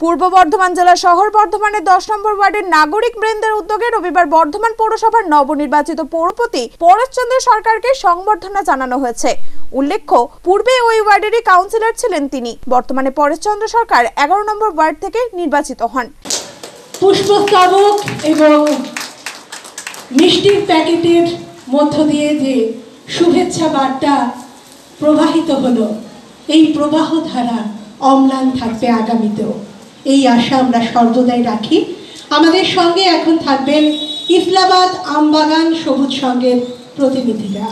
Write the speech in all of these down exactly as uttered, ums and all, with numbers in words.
পূর্ব বর্ধমান জেলা শহর বর্ধমানের দশ নম্বর ওয়ার্ডের নাগরিক বৃন্দের উদ্যোগে রবিবার বর্ধমান পৌরসভার নবনির্বাচিত পৌরপতি পরেশচন্দ্র সরকারকে সংবর্ধনা জানানো হয়েছে। উল্লেখ্য, পূর্বে ওই ওয়ার্ডেরই কাউন্সিলর ছিলেন তিনি। বর্তমানে পরেশচন্দ্র সরকার এগারো নম্বর ওয়ার্ড থেকে নির্বাচিত হন। পুষ্পস্তবক এবং মিষ্টির প্যাকেটের মধ্য দিয়ে যে শুভেচ্ছা বার্তা প্রবাহিত হলো, এই প্রবাহ ধারা অম্লান থাকবে আগামীতেও, এই আশা আমরা সর্বদাই রাখি। আমাদের সঙ্গে এখন থাকবেন ইসলামাবাদ আমবাগান সবুজ সংঘের প্রতিনিধিরা।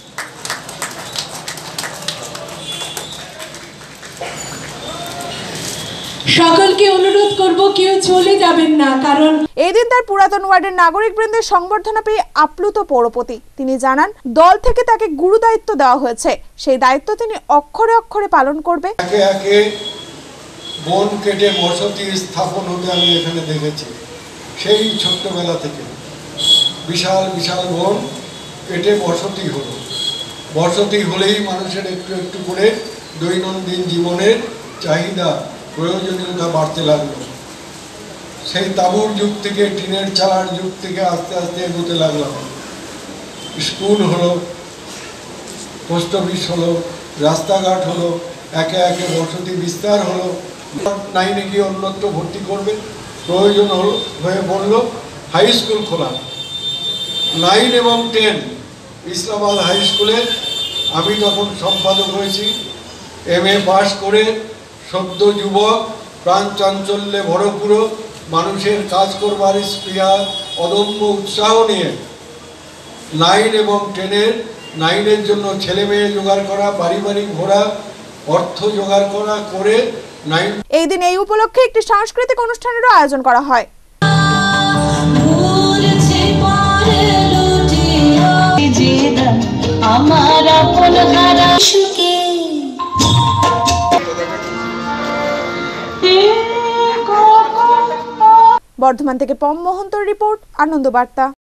সকলকে অনুরোধ করব, কেউ চলে যাবেন না, কারণ এই দিন তার পুরাতন ওয়ার্ডের নাগরিক বৃন্দের সংবর্ধনা পেয়ে আপ্লুত পৌরপতি। তিনি জানান, দল থেকে তাকে গুরু দায়িত্ব দেওয়া হয়েছে, সেই দায়িত্ব তিনি অক্ষরে অক্ষরে পালন করবে। একে একে বন কেটে বসতি স্থাপন হতে আমি এখানে দেখেছি। সেই ছোট্টবেলা থেকে বিশাল বিশাল বন কেটে বসতি হলো। বসতি হলেই মানুষের একটু একটু করে দৈনন্দিন জীবনের চাহিদা প্রয়োজনীয়তা বাড়তে লাগলো। সেই তাঁবুর যুগ থেকে টিনের চালার যুগ থেকে আস্তে আস্তে এগোতে লাগলাম। স্কুল হলো, পোস্ট অফিস হলো, রাস্তাঘাট হলো, একে একে বসতি বিস্তার হলো। নাইনে গিয়ে অন্যত্র ভর্তি করবে, প্রয়োজন হলো হয়ে পড়ল হাই স্কুল খোলা। নাইন এবং টেন ইসলামাবাদ হাই স্কুলে আমি তখন সম্পাদক হয়েছি। এম এ পাস করে সদ্য যুবক, প্রাণ চাঞ্চল্যে ভরপুর, মানুষের কাজ করবার স্পৃহা, অদম্য উৎসাহ নিয়ে নাইন এবং টেনের নাইনের জন্য ছেলে মেয়ে জোগাড় করা, পারিবারিক ঘোরা, অর্থ জোগাড় করা করে নাইন। এই দিন এই উপলক্ষে একটি সাংস্কৃতিক অনুষ্ঠানেরও আয়োজন করা হয়। বর্ধমান থেকে পম মোহন্তর রিপোর্ট, আনন্দ বার্তা।